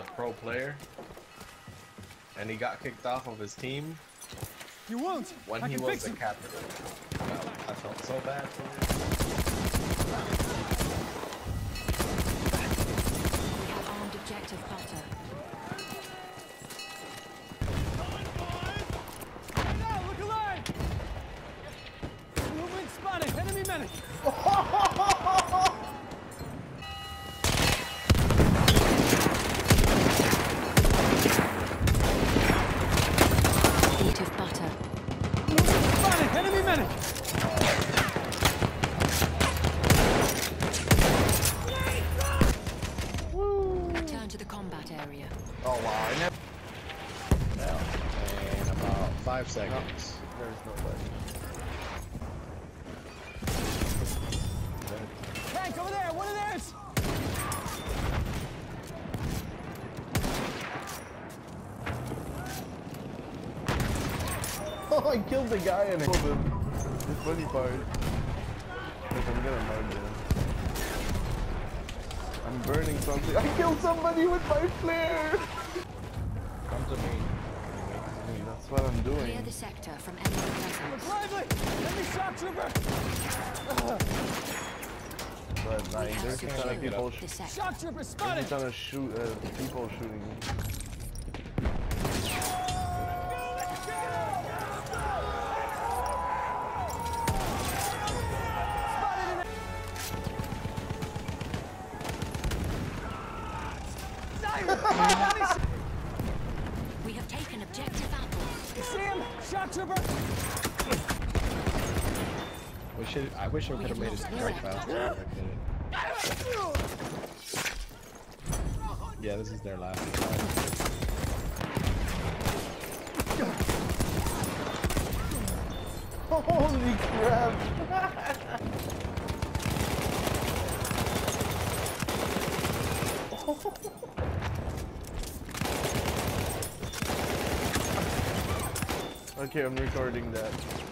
pro player, and he got kicked off of his team. You won't. When he was the captain. I felt so bad for him. We have armed objective Butter. Now, look alive! Movement spotted. Enemy medic. Objective Butter. Movement spotted. Enemy medic. Return to the combat area. Oh wow, I never. Well, in about 5 seconds. There's nobody. Tank over there. One of theirs. Oh, I killed the guy and killed him. The funny part is I'm gonna murder him. I'm burning something. I killed somebody with my flare! Come to me. That's what I'm Clear doing. the sector from enemy presence. Lively. Enemy shock trooper. But like, there's Secured kind of people, the sector. Shock trooper there's spotted. kind of people shooting me. We have taken objective Apple. You see him? Shock trooper. I wish I could have made it strike faster. I couldn't. Yeah, this is their last attack. Holy crap! Okay, I'm recording that.